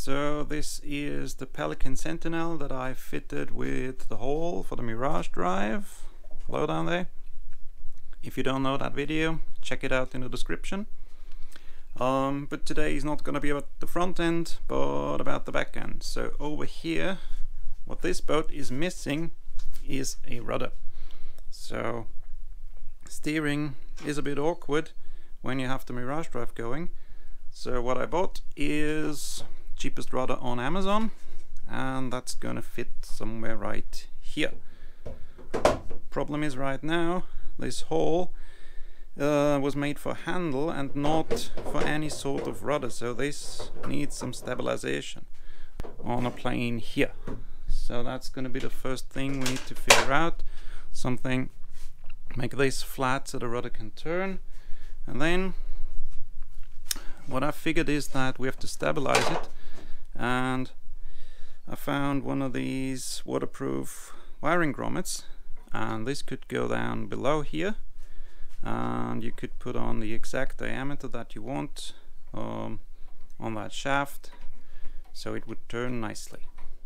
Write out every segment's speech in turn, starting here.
So this is the Pelican Sentinel that I fitted with the hole for the Mirage Drive. Hello down there. If you don't know that video, check it out in the description. But today is not going to be about the front end, but about the back end. So over here, what this boat is missing is a rudder. So steering is a bit awkward when you have the Mirage Drive going. So what I bought is cheapest rudder on Amazon, and that's gonna fit somewhere right here. Problem is right now this hole was made for handle and not for any sort of rudder, so this needs some stabilization on a plane here. So that's gonna be the first thing we need to figure out. Something make this flat so the rudder can turn, and then what I figured is that we have to stabilize it, and I found one of these waterproof wiring grommets, and this could go down below here, and you could put on the exact diameter that you want on that shaft so it would turn nicely.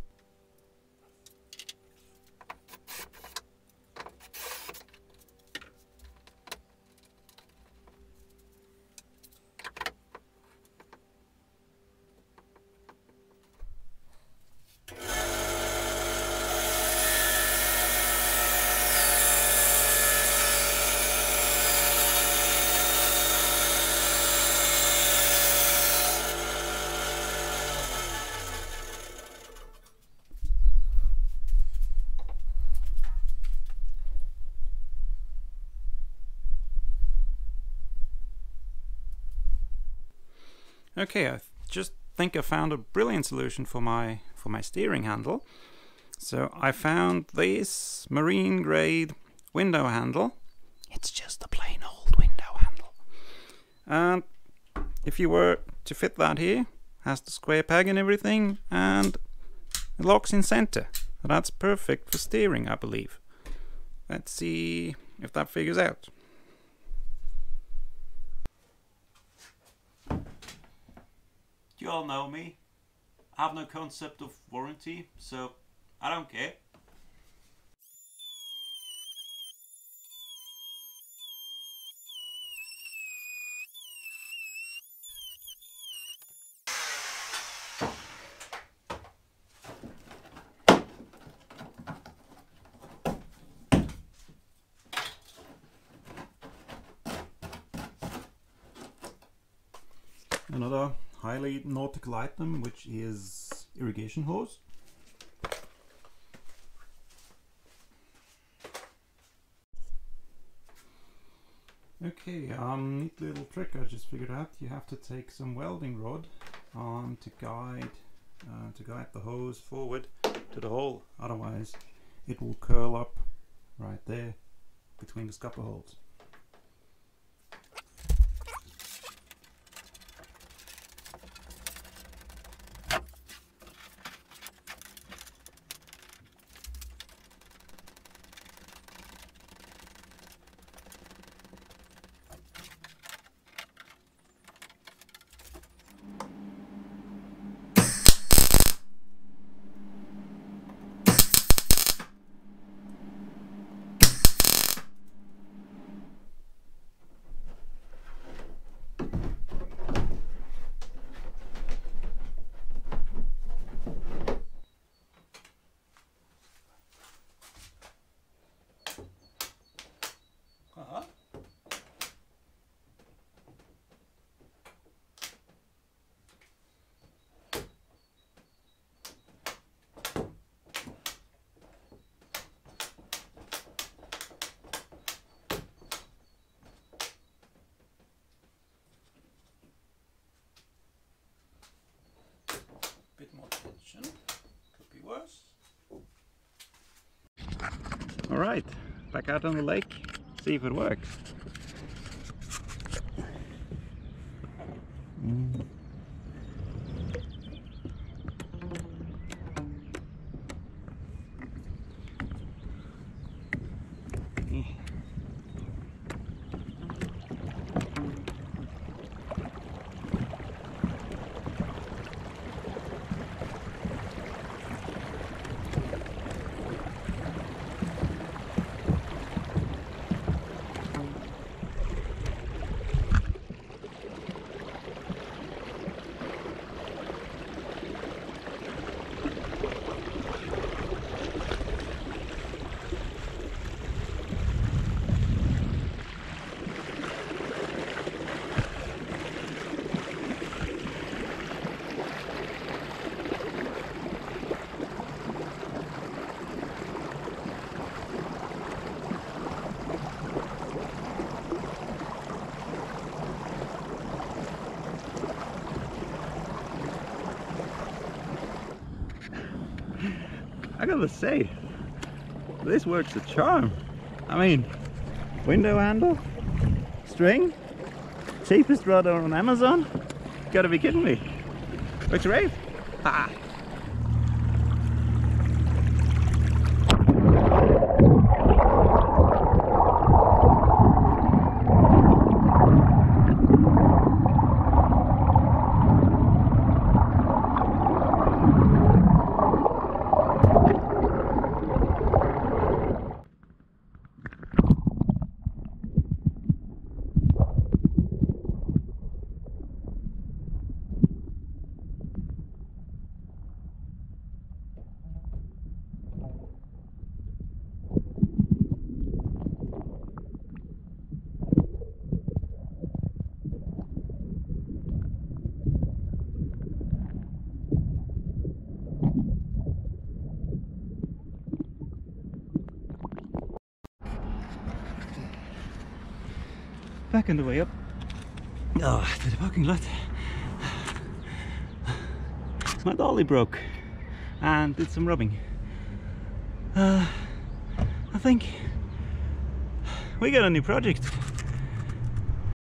Okay, I just think I found a brilliant solution for my steering handle. So I found this marine grade window handle. It's just a plain old window handle. And if you were to fit that here, has the square peg and everything, and it locks in center. So that's perfect for steering, I believe. Let's see if that figures out. You all know me. I have no concept of warranty, so I don't care. Another highly nautical item, which is irrigation hose. Okay, neat little trick I just figured out. You have to take some welding rod to guide the hose forward to the hole. Otherwise, it will curl up right there between the scupper holes. Bit more tension, could be worse. Alright, back out on the lake, see if it works. gotta say, this works a charm. I mean, window handle, string, cheapest rudder on Amazon. You gotta be kidding me. Works great. Ha! Back on the way up to the parking lot. My dolly broke and did some rubbing. I think we got a new project.